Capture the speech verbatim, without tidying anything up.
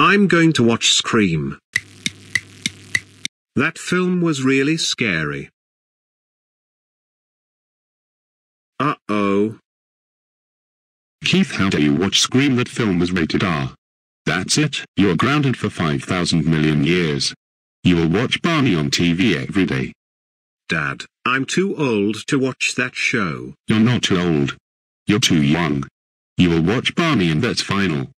I'm going to watch Scream. That film was really scary. Uh-oh. Keith, how dare you watch Scream? That film was rated R. That's it, you're grounded for five thousand million years. You will watch Barney on T V every day. Dad, I'm too old to watch that show. You're not too old. You're too young. You will watch Barney and that's final.